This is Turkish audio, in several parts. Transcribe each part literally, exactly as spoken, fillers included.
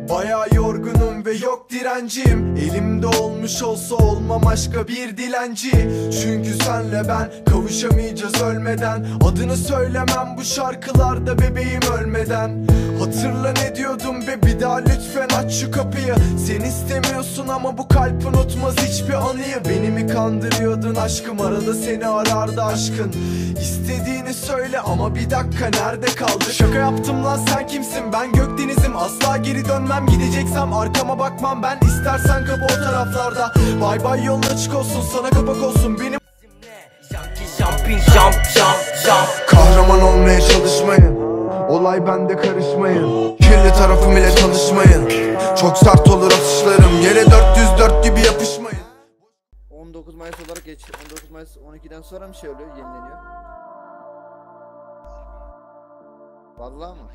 Bayağı yorgunum ve yok direncim. Elimde olmuş olsa olmam aşka bir dilenci. Çünkü senle ben kavuşamayacağız ölmeden. Adını söylemem bu şarkılarda bebeğim ölmeden. Hatırla ne diyordum be, bir daha lütfen aç şu kapıyı. Sen istemiyorsun ama bu kalp unutmaz hiçbir anıyı. Beni mi kandırıyordun aşkım, arada seni arardı aşkın. İstediğini söyle ama bir dakika nerede kaldı? Şaka yaptım lan, sen kimsin? Ben Gökdeniz'im, asla geri dönmem. Gideceksem arkama bakmam ben. İstersen kapı o taraflarda. Bay bay, yolun açık olsun, sana kapak olsun benim. Kahraman olmaya çalışmayın, olay bende karışmayın. Kirli tarafım ile tanışmayın. Çok sert olur atışlarım, yere dört yüz dört gibi yapışmayın. on dokuz Mayıs olarak geç. on dokuz Mayıs on ikiden sonra mı şey oluyor, yenileniyor? Vallahi mı?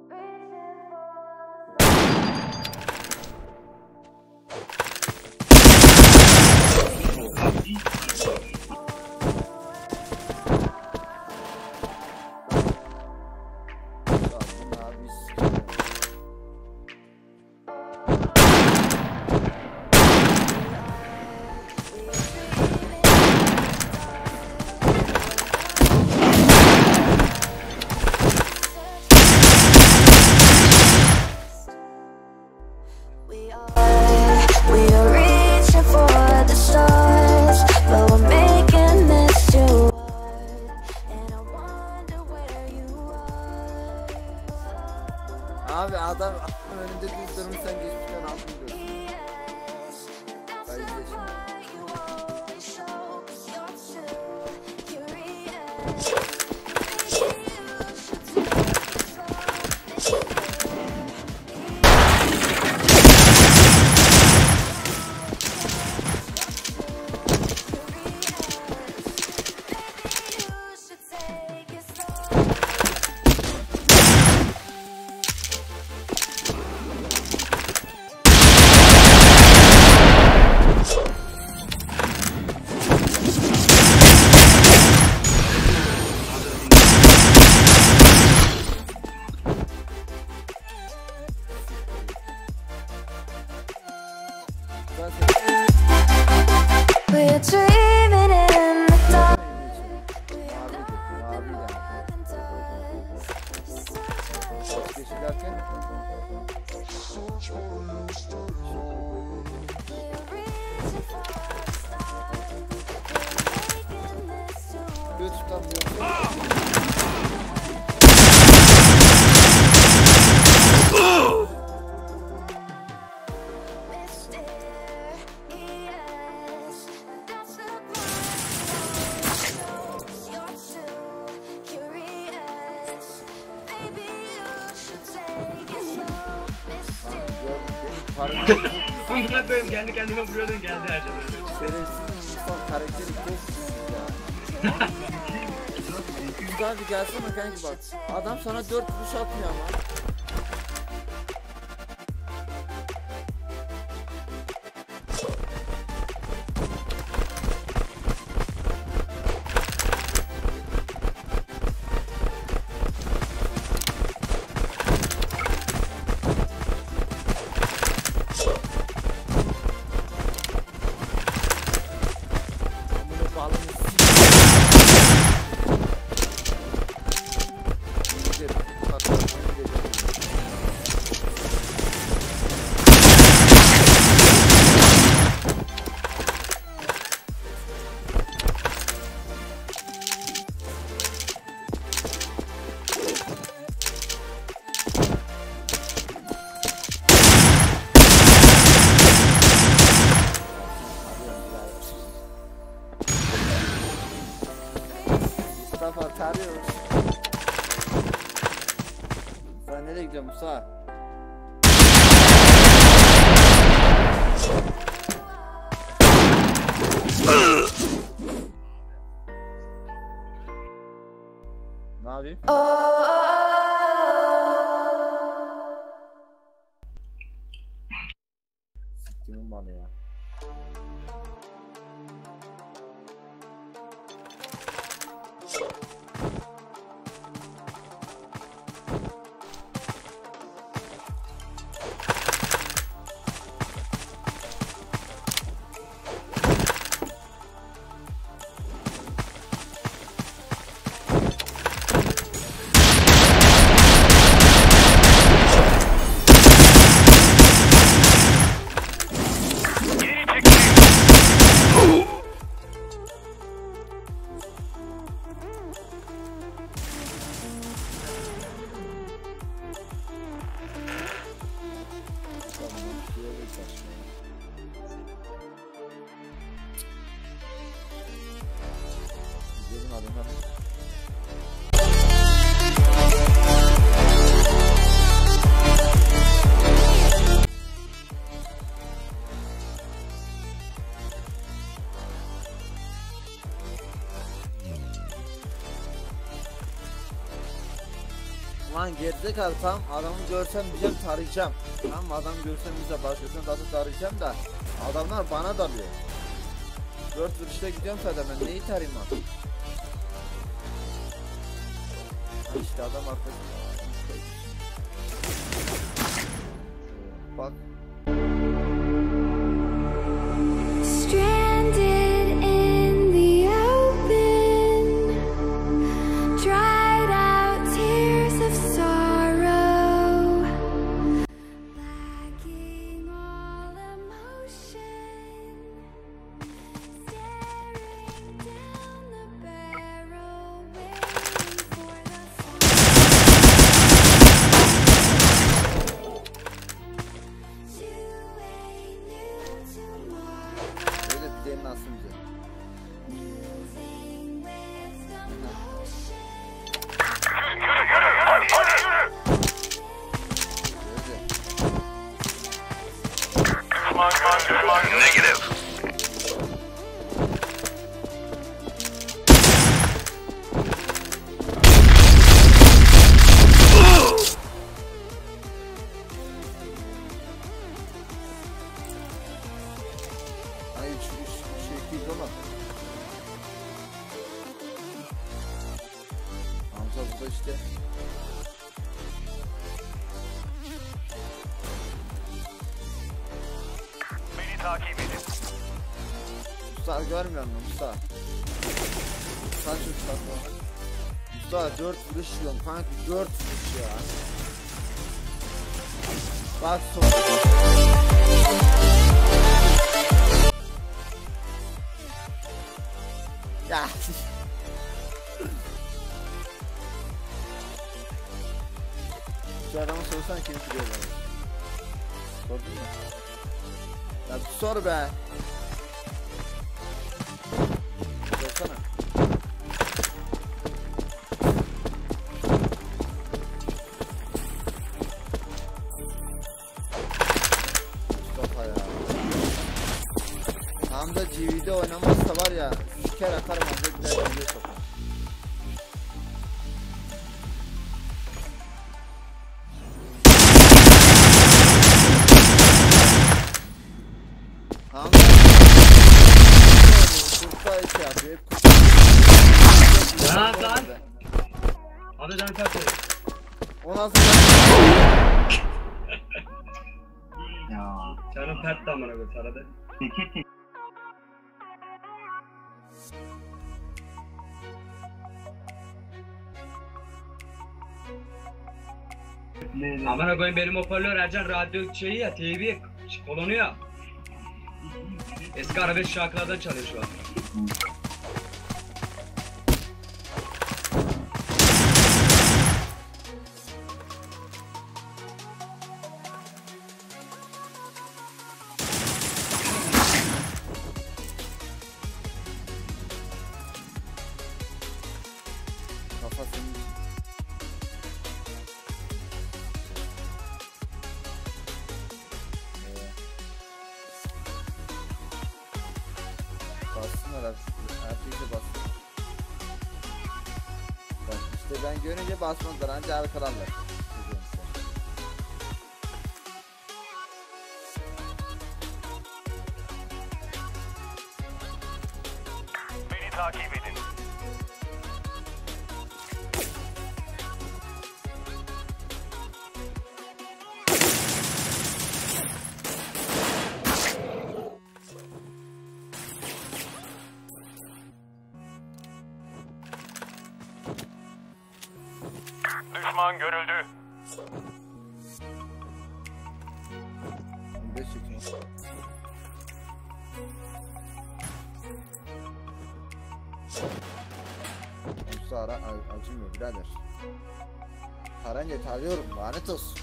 Abi adam önünde düz durumu sen geçmişten aldın diyorsun. We're dreaming in the dark. Bunu koyayım, kendi kendime vuruyordun, geldi her şey. Şerefsiz insan karakteri çok ya. Güzel bir gelsene kanki bak. Adam sana dört vuruş atmıyor ama. Mustafa tarıyoruz. Sen nereye gidiyorsun Musa? Ne yapayım? Siktimin bana ya. bunlar. Lan gerizekalı, tam adamı görsem diyeceğim tarayacağım. Tamam, adam görsem bize başlasın zaten tarayacağım da adamlar bana dalıyor. Dört vuruşta gidiyorum zaten, ben neyi tarayayım abi? Ha işte adam arkasında. Bak. Stranded in the open, dried out tears of sorrow, lacking all emotion, staring down the barrel, waiting for the to a new tomorrow. Öyle bir derin aslında. Moving with the motion. Ay üç üç üç iki ama. Hamza burada işte. Beni takip edin. Mustafa görmüyor musun Mustafa? Kaç Mustafa? Mustafa dört vuruş yiyorum kanka, dört vuruş ya. Bak son. Ya. Şu adamı sorsan kim biliyor bana? Sordun mu? Ya bir sor be. Sorsana. Mustafa ya. Tam da G V'de oynamazsa var ya, siker atarım azı gider video sokar. Tam da kurtlar şey yapıyor, hep kurtlar. Ya lan. Abi can kaç. O nasıl Ya. Canım pert damına götür arada. Amına koyayım, benim hoparlör Ercan radyo şeyi ya, T V kullanıyor. Eski arabesk şarkılardan çalıyor şu an. kafasını bassınlar abi, herkese bassın. Bak işte ben görünce basmadılar, anca arkalarlar. Beni takip edin. Düşman görüldü. beş iki. Musa ara acımıyor birader. Taranca tarıyorum, lanet olsun.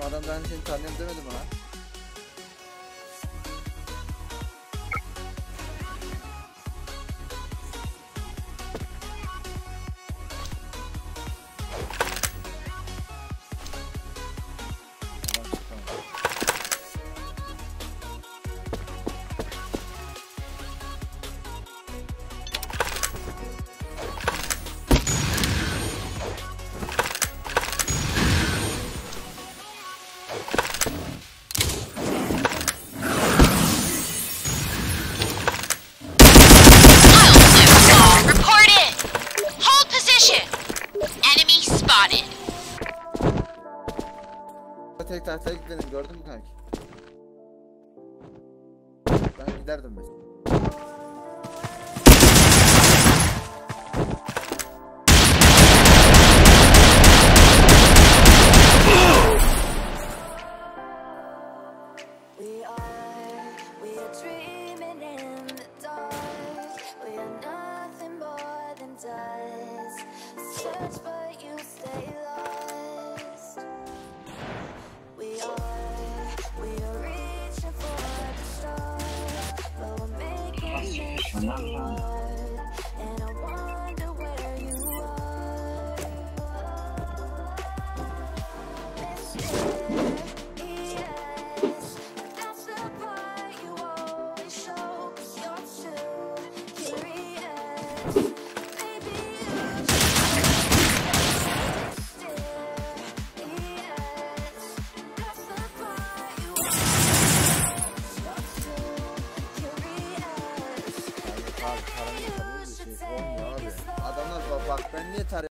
adam ben seni tanıyorum demedi mi lan? Adam çıkamadı. Reported! Hold position! Enemy spotted! Tek tahtaya gitmedim gördün mü kanki? Ben giderdim ben. We are, we are dreaming in the dark. We are nothing more than dust. Search but you stay lost. We are, we are reaching for the stars, but we're making it so hard. And I wonder where you are. Mysterious, that's the part you always show. 'Cause you're too curious. Maybe you Abi paranı yapabiliriz bir şey olmuyor abi. Adamlar bak, bak ben niye tarıyorum?